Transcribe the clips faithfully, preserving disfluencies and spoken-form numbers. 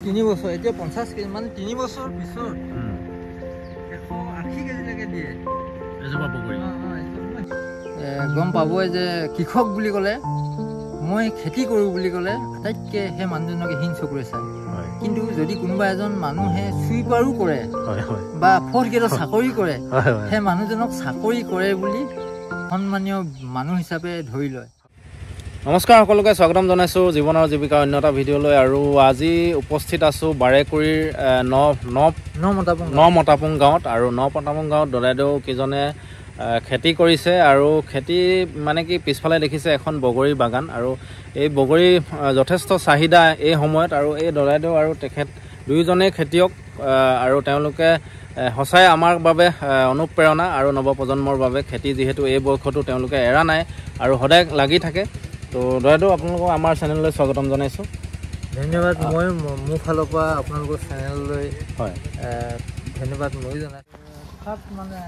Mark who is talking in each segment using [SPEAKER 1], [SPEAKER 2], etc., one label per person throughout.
[SPEAKER 1] তিনি বছৰ এতিয়া পঞ্চাছ কেজি মানে তিনি বছৰ পিছত এশ আশী কেজিলৈকে দিয়ে
[SPEAKER 2] এজোপা বগৰী।
[SPEAKER 1] গম পাবই যে কৃষক বুলি ক'লে মই খেতি কৰোঁ বুলি ক'লে আটাইতকৈ সেই মানুহজনক হিন চকুৰে চায়। কিন্তু যদি কোনোবা এজন মানুহে চুইপাৰো কৰে বা ফ'ৰ্থ গ্ৰেডৰ চাকৰি কৰে সেই মানুহজনক চাকৰি কৰে বুলি সন্মানীয় মানুহ হিচাপে ধৰি লয়।
[SPEAKER 2] নমস্কাৰ, সকলোকে স্বাগতম জনাইছোঁ জীৱন আৰু জীৱিকাৰ অন্য এটা ভিডিঅ'লৈ। আৰু আজি উপস্থিত আছোঁ বাৰেকুৰিৰ ন ন
[SPEAKER 1] ন মতাপুং
[SPEAKER 2] ন মতাপুং গাঁৱত। আৰু ন মতাপুং গাঁৱত দদাইদেউ কেইজনে খেতি কৰিছে। আৰু খেতি মানে কি পিছফালে দেখিছে এখন বগৰী বাগান, আৰু এই বগৰী যথেষ্ট চাহিদা এই সময়ত। আৰু এই দদাইদেউ আৰু তেখেত দুয়োজনেই খেতিয়ক, আৰু তেওঁলোকে সঁচাই আমাৰ বাবে অনুপ্ৰেৰণা আৰু নৱপ্ৰজন্মৰ বাবে। খেতি যিহেতু এই বয়সতো তেওঁলোকে এৰা নাই আৰু সদায় লাগি থাকে। তো দদাইদেউ আপোনালোকক আমাৰ চেনেললৈ স্বাগতম জনাইছোঁ।
[SPEAKER 1] ধন্যবাদ। মই মোৰ ফালৰ পৰা আপোনালোকৰ চেনেললৈ
[SPEAKER 2] হয়
[SPEAKER 1] ধন্যবাদ মই জনাইছোঁ। তাত মানে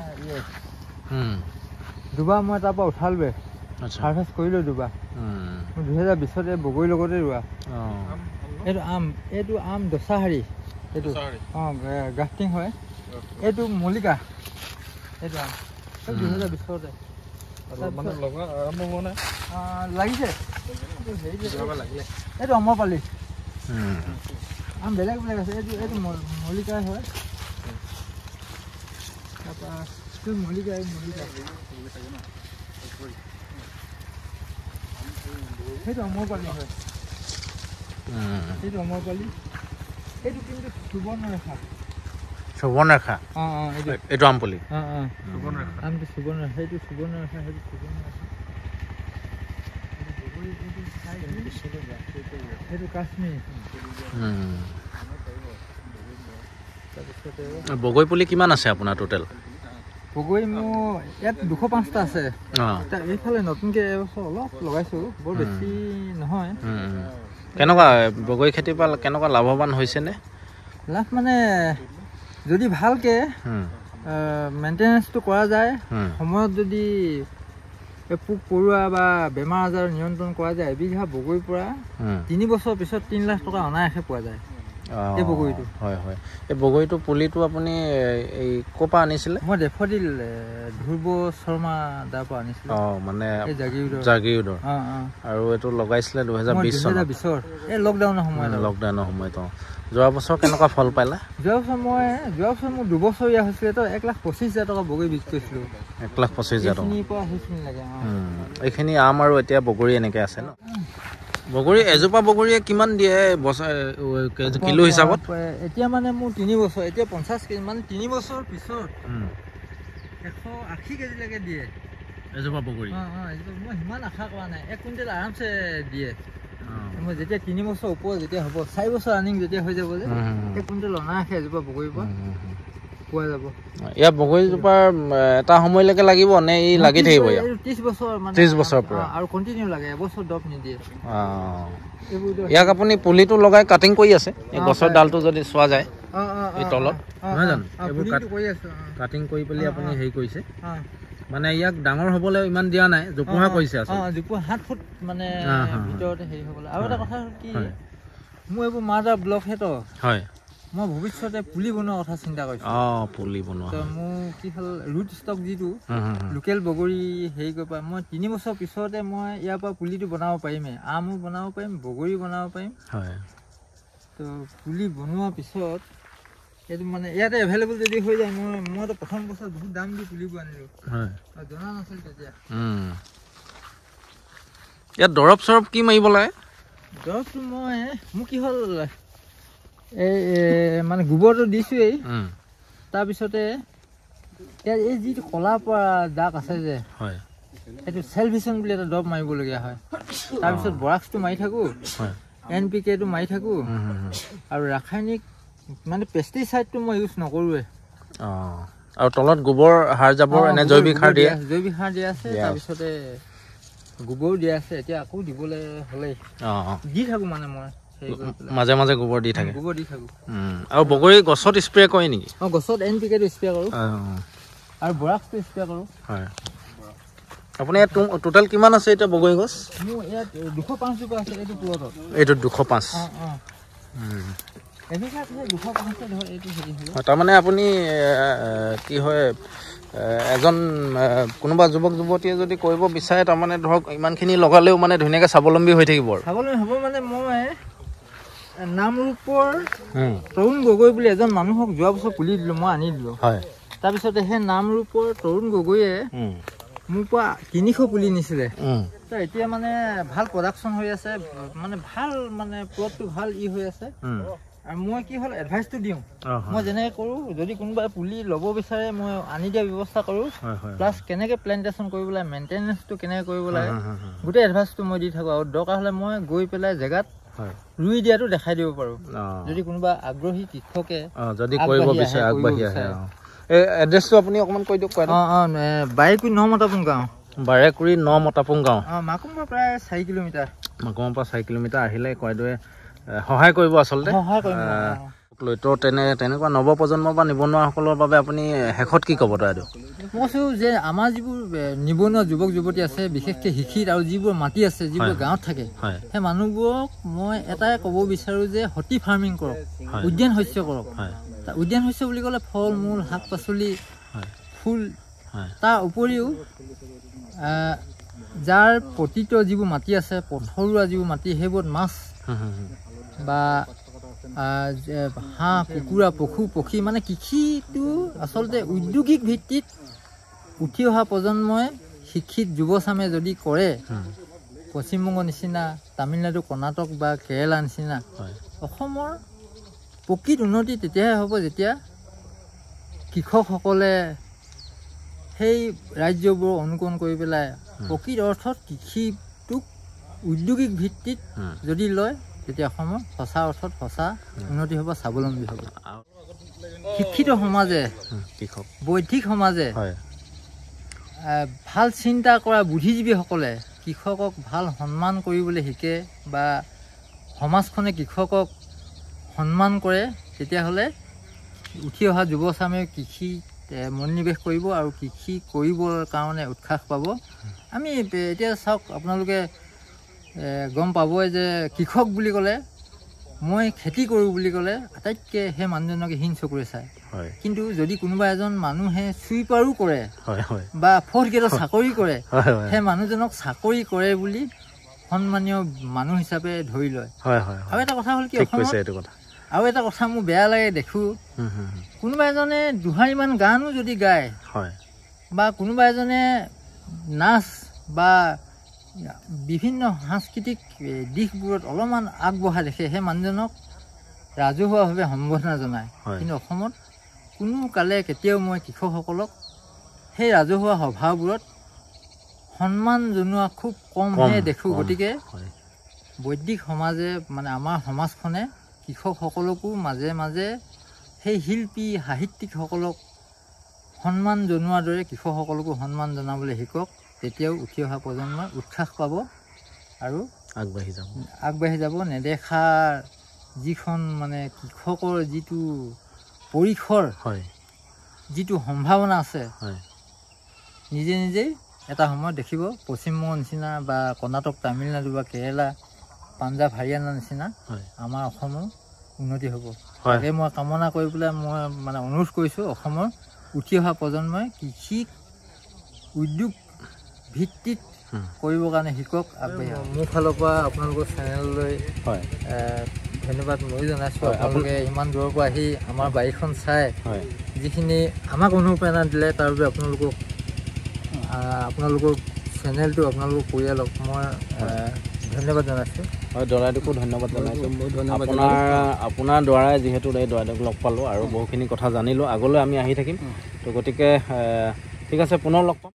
[SPEAKER 1] দুবাৰ মই তাৰ পৰা উঠালোৱে হাৰ্ভেষ্ট কৰিলোঁ দুবাৰ। মই দুহেজাৰ বিছতে বগৰীৰ লগতে ৰোৱা। এইটো আম এইটো আম দচাহাৰী, এইটো অঁ গ্ৰাফটিং হয়। এইটো মল্লিকা, এইটো আম দুহেজাৰ বিছতে লাগিছে। এইটো অমৰপালি আম বেলেগ বেলেগ আছে। এইটো এইটো মল্লিকাই হয়। তাৰপৰা এইটো মল্লিকা মল্লিকা সেইটো অমৰপালি হয়। এইটো অমৰপালি, এইটো কিন্তু সুবৰ্ণৰেখা।
[SPEAKER 2] সুবৰ্ণৰেখা
[SPEAKER 1] অঁ অঁ এইটো
[SPEAKER 2] এইটো আমপুলি।
[SPEAKER 1] অঁ অঁ সুবৰ্ণৰেখা, আমটো সুবৰ্ণৰেখা, সেইটো সুবৰ্ণৰেখা, সেইটো সুবৰ্ণৰেখা। সেইটো কাশ্মীৰ। তাৰপিছতে
[SPEAKER 2] বগৰী পুলি কিমান আছে আপোনাৰ টোটেল?
[SPEAKER 1] বগৰী মোৰ ইয়াত দুশ পাঁচটা আছে। এইফালে নতুনকৈ এইবছৰ অলপ লগাইছোঁ, বৰ বেছি নহয়।
[SPEAKER 2] কেনেকুৱা বগৰী খেতিৰ পৰা কেনেকুৱা লাভৱান হৈছেনে?
[SPEAKER 1] লাভ মানে যদি ভালকৈ মেইনটেনেঞ্চটো কৰা যায়, সময়ত যদি পোক পৰুৱা বা বেমাৰ আজাৰ নিয়ন্ত্ৰণ কৰা যায়, এবিঘা বগৰীৰ পৰা তিনি বছৰ পিছত তিনি লাখ টকা অনায়াসে পোৱা যায় এই বগৰীটো। হয় হয়।
[SPEAKER 2] এই বগৰীটো পুলিটো আপুনি এই ক'ৰ পৰা আনিছিলে?
[SPEAKER 1] মই ডেফডিল ধ্ৰুৱ শৰ্মা দাৰ পৰা আনিছিলোঁ।
[SPEAKER 2] অঁ মানে
[SPEAKER 1] জাগিৰোডৰ
[SPEAKER 2] জাগিৰোডৰ।
[SPEAKER 1] অঁ অঁ।
[SPEAKER 2] আৰু এইটো লগাইছিলে দুহেজাৰ বিছ
[SPEAKER 1] দুহেজাৰ বিছৰ এই লকডাউনৰ সময়ত।
[SPEAKER 2] লকডাউনৰ সময়ত অঁ। যোৱা বছৰ কেনেকুৱা ফল পালা?
[SPEAKER 1] যোৱা বছৰ মই যোৱা বছৰ মোৰ দুবছৰীয়া হৈছিলে তো এক লাখ পঁচিছ হাজাৰ টকা বগৰী বিক্ৰী কৰিছিলোঁ।
[SPEAKER 2] এক লাখ পঁচিছ হাজাৰ টকা
[SPEAKER 1] পৰা সেইখিনি লাগে।
[SPEAKER 2] এইখিনি আম আৰু এতিয়া বগৰী এনেকৈ আছে ন? বগৰী এজোপা বগৰীয়ে কিমান দিয়ে বছৰ কিলো হিচাপত?
[SPEAKER 1] এতিয়া মানে মোৰ তিনি বছৰ, এতিয়া পঞ্চাছ কেজি মানে তিনি বছৰ পিছত এশ আশী কেজিলৈকে দিয়ে
[SPEAKER 2] এজোপা বগৰী।
[SPEAKER 1] অঁ অঁ এজোপা মই সিমান আশা কৰা নাই, এক কুইণ্টেল আৰামছে দিয়ে। মই যেতিয়া তিনি বছৰ ওপৰত যেতিয়া হ'ব, চাৰি বছৰ ৰানিং যেতিয়া হৈ যাব যে এক কুইণ্টেল অনায়াসে এজোপা বগৰীৰ পৰা পোৱা যাব।
[SPEAKER 2] ইয়াৰ বগৰীজোপাৰ এটা সময়লৈকে লাগিব নে ই লাগি থাকিব? ইয়াৰ
[SPEAKER 1] ত্ৰিছ বছৰ মানে
[SPEAKER 2] ত্ৰিছ বছৰ পৰা
[SPEAKER 1] আৰু কণ্টিনিউ লাগে, এবছৰ ড্ৰপ নিদিয়ে।
[SPEAKER 2] ইয়াক আপুনি পুলিটো লগাই কাটিং কৰি আছে, এই গছৰ ডালটো যদি চোৱা যায় এই তলত, নহয় জানো? এইবোৰ কাটিং কৰি পেলাই আপুনি হেৰি কৰিছে, মানে ইয়াক ডাঙৰ হ'বলৈ ইমান দিয়া নাই, জোপোহা কৰিছে আছে।
[SPEAKER 1] অঁ জোপোহা সাত ফুট মানে ভিতৰতে হেৰি হ'বলৈ। আৰু এটা কথা হ'ল কি, মোৰ এইবোৰ মাজাৰ ব্লক হেতো
[SPEAKER 2] হয়,
[SPEAKER 1] মই ভৱিষ্যতে পুলি বনোৱাৰ কথা চিন্তা কৰিছোঁ।
[SPEAKER 2] অঁ পুলি বনোৱা
[SPEAKER 1] মোৰ কি হ'ল, ৰুট ষ্টক যিটো লোকেল বগৰী হেৰি কৰিব পাৰি, মই তিনি বছৰ পিছতে মই ইয়াৰ পৰা পুলিটো বনাব পাৰিমেই। আমো বনাব পাৰিম, বগৰী বনাব পাৰিম।
[SPEAKER 2] হয়,
[SPEAKER 1] তো পুলি বনোৱাৰ পিছত এইটো মানে ইয়াতে এভেইলেবল যদি হৈ যায়, মই মইতো প্ৰথম বছৰ বহুত দাম দি পুলিবোৰ আনিলোঁ, জনা নাছিলোঁ তেতিয়া।
[SPEAKER 2] ইয়াত দৰৱ চৰৱ কি মাৰিব লাগে?
[SPEAKER 1] দৰৱটো মই মোৰ কি হ'ল, এই মানে গোবৰটো দিছোঁৱেই, তাৰপিছতে এই যিটো কলাৰ পৰা দাগ আছে যে সেইটো চেলভিছন বুলি এটা দৰৱ মাৰিবলগীয়া হয়। তাৰপিছত বৰাক্সটো মাৰি থাকোঁ, এন পি কেটো মাৰি থাকোঁ, আৰু ৰাসায়নিক মানে পেষ্টিচাইডটো মই ইউজ নকৰোঁৱে।
[SPEAKER 2] অঁ, আৰু তলত গোবৰ সাৰ জাবৰ এনে জৈৱিক সাৰ দিয়ে?
[SPEAKER 1] জৈৱিক সাৰ দিয়া আছে, তাৰপিছতে গোবৰো দিয়া আছে। এতিয়া আকৌ দিবলৈ হ'লেই দি থাকোঁ মানে মই
[SPEAKER 2] মাজে মাজে গোবৰ দি থাকে,
[SPEAKER 1] গোবৰ দি থাকোঁ।
[SPEAKER 2] আৰু বগৰী গছত স্প্ৰে কৰে নেকি?
[SPEAKER 1] অঁ গছত এন পি কেটো স্প্ৰে কৰোঁ আৰু বৰাক্সটো স্প্ৰে কৰোঁ।
[SPEAKER 2] হয়, আপুনি ইয়াত টোটেল কিমান আছে এতিয়া বগৰী গছ?
[SPEAKER 1] মোৰ ইয়াত দুশ পাঁচজোপা আছে এইটো প্লটত।
[SPEAKER 2] এইটো দুশ পাঁচ। তাৰমানে আপুনি কি হয় এজন কোনোবা যুৱক যুৱতীয়ে যদি কৰিব বিচাৰে তাৰমানে ধৰক ইমানখিনি লগালেও মানে ধুনীয়াকৈ স্বাৱলম্বী হৈ থাকিব আৰু
[SPEAKER 1] স্বাৱলম্বী হ'ব মানে মই নামৰূপৰ তৰুণ গগৈ বুলি এজন মানুহক যোৱা বছৰ পুলি দিলোঁ, মই আনি দিলোঁ। হয়, তাৰপিছতে সেই নামৰূপৰ তৰুণ গগৈয়ে মোৰ পৰা তিনিশ পুলি নিছিলে। তো এতিয়া মানে ভাল প্ৰডাকশ্যন হৈ আছে, মানে ভাল মানে প্লটটো ভাল ই হৈ আছে। আৰু মই কি হ'ল এডভাইচটো দিওঁ, মই যেনেকৈ কৰোঁ, যদি কোনোবাই পুলি ল'ব বিচাৰে মই আনি দিয়া ব্যৱস্থা কৰোঁ, প্লাছ কেনেকৈ প্লেণ্টেশ্যন কৰিব লাগে, মেইনটেনেঞ্চটো কেনেকৈ কৰিব লাগে, গোটেই এডভাইচটো মই দি থাকোঁ। আৰু দৰকাৰ হ'লে মই গৈ পেলাই জেগাত ৰুই দিয়াটো দেখাই দিব পাৰোঁ, যদি কোনোবা আগ্ৰহী কৃষকে
[SPEAKER 2] যদি কৰিব বিচাৰে আগবাঢ়ি আহে। এই এড্ৰেছটো আপুনি অকণমান কৈ দিয়ক।
[SPEAKER 1] অঁ অঁ বাৰেকুৰি ন মতাপুং গাঁও।
[SPEAKER 2] বাৰেকুৰি ন মতাপুং গাঁও,
[SPEAKER 1] অঁ মাকুমৰ প্ৰায় চাৰি কিলোমিটাৰ।
[SPEAKER 2] মাকুমৰ পৰা চাৰি কিলোমিটাৰ আহিলে কয়দৱে সহায় কৰিব আচলতে লৈ। তো তেনে তেনেকুৱা নৱপ্ৰজন্ম বা নিবনুৱাসকলৰ বাবে আপুনি শেষত কি ক'ব? তই
[SPEAKER 1] মই কৈছোঁ যে আমাৰ যিবোৰ নিবনুৱা যুৱক যুৱতী আছে, বিশেষকৈ শিক্ষিত আৰু যিবোৰ মাটি আছে, যিবোৰ গাঁৱত থাকে, সেই মানুহবোৰক মই এটাই ক'ব বিচাৰোঁ যে হৰ্টি ফাৰ্মিং কৰক, উদ্যান শস্য কৰক। উদ্যান শস্য বুলি ক'লে ফল মূল, শাক পাচলি, ফুল। তাৰ উপৰিও যাৰ পতিত যিবোৰ মাটি আছে, পথৰুৱা যিবোৰ মাটি, সেইবোৰত মাছ বা হাঁহ কুকুৰা পশু পক্ষী, মানে কৃষিটো আচলতে ঔদ্যোগিক ভিত্তিত উঠি অহা প্ৰজন্মই শিক্ষিত যুৱচামে যদি কৰে, পশ্চিমবংগৰ নিচিনা, তামিলনাডু, কৰ্ণাটক বা কেৰেলাৰ নিচিনা, অসমৰ প্ৰকৃত উন্নতি তেতিয়াহে হ'ব যেতিয়া কৃষকসকলে সেই ৰাজ্যবোৰ অনুকৰণ কৰি পেলাই প্ৰকৃত অৰ্থত কৃষিটোক ঔদ্যোগিক ভিত্তিত যদি লয়, তেতিয়া অসমৰ সঁচা অৰ্থত সঁচা উন্নতি হ'ব, স্বাৱলম্বী হ'ব। শিক্ষিত সমাজে, বৌদ্ধিক সমাজে, ভাল চিন্তা কৰা বুদ্ধিজীৱীসকলে কৃষকক ভাল সন্মান কৰিবলৈ শিকে বা সমাজখনে কৃষকক সন্মান কৰে, তেতিয়াহ'লে উঠি অহা যুৱচামে কৃষি মনোনিৱেশ কৰিব আৰু কৃষি কৰিবৰ কাৰণে উৎসাহ পাব। আমি এতিয়া চাওক, আপোনালোকে গম পাবই যে কৃষক বুলি ক'লে, মই খেতি কৰোঁ বুলি ক'লে আটাইতকৈ সেই মানুহজনক হীন চকুৰে চায়। কিন্তু যদি কোনোবা এজন মানুহে চুইপাৰো কৰে বা ফ'ৰ্থ গ্ৰেডত চাকৰি কৰে, সেই মানুহজনক চাকৰি কৰে বুলি সন্মানীয় মানুহ হিচাপে ধৰি লয়। আৰু এটা কথা হ'ল কি, আৰু এটা কথা মোৰ বেয়া লাগে, দেখোঁ কোনোবা এজনে দুহাৰীমান গানো যদি গায় বা কোনোবা এজনে নাচ বা বিভিন্ন সাংস্কৃতিক দিশবোৰত অলপমান আগবঢ়া দেখে, সেই মানুহজনক ৰাজহুৱাভাৱে সম্বৰ্ধনা জনায়। কিন্তু অসমত কোনো কালে কেতিয়াও মই কৃষকসকলক সেই ৰাজহুৱা সভাবোৰত সন্মান জনোৱা খুব কমহে দেখোঁ। গতিকে বৈদিক সমাজে, মানে আমাৰ সমাজখনে কৃষকসকলকো মাজে মাজে সেই শিল্পী সাহিত্যিকসকলক সন্মান জনোৱাৰ দৰে কৃষকসকলকো সন্মান জনাবলৈ শিকক। তেতিয়াও উঠি অহা প্ৰজন্মই উৎসাহ পাব আৰু আগবাঢ়ি যাব আগবাঢ়ি যাব নেদেখা যিখন মানে কৃষকৰ যিটো পৰিসৰ, যিটো সম্ভাৱনা আছে, নিজে নিজেই এটা সময়ত দেখিব পশ্চিমবংগৰ নিচিনা বা কৰ্ণাটক, তামিলনাডু বা কেৰেলা, পাঞ্জাৱ, হাৰিয়ানাৰ নিচিনা আমাৰ অসমৰ উন্নতি হ'ব। তাকে মই কামনা কৰি পেলাই মই মানে অনুৰোধ কৰিছোঁ, অসমৰ উঠি অহা প্ৰজন্মই কৃষিক উদ্যোগ ভিত্তিত কৰিবৰ কাৰণে শিকক, আগবাঢ়ি। মোৰ ফালৰ পৰা আপোনালোকৰ চেনেললৈ ধন্যবাদ ময়ো জনাইছোঁ। আপোনালোকে ইমান দূৰৰ পৰা আহি আমাৰ বাৰীখন চাই যিখিনি আমাক অনুপ্ৰেৰণা দিলে, তাৰ বাবে আপোনালোকক আপোনালোকৰ চেনেলটো, আপোনালোকৰ পৰিয়ালক মই ধন্যবাদ জনাইছোঁ।
[SPEAKER 2] হয়, দৰাইদেউকো ধন্যবাদ জনাইছোঁ। আপোনাৰ আপোনাৰ দ্বাৰাই যিহেতু এই দৰাইদেউক লগ পালোঁ আৰু বহুখিনি কথা জানিলোঁ, আগলৈ আমি আহি থাকিম। তো গতিকে ঠিক আছে, পুনৰ লগ পাম।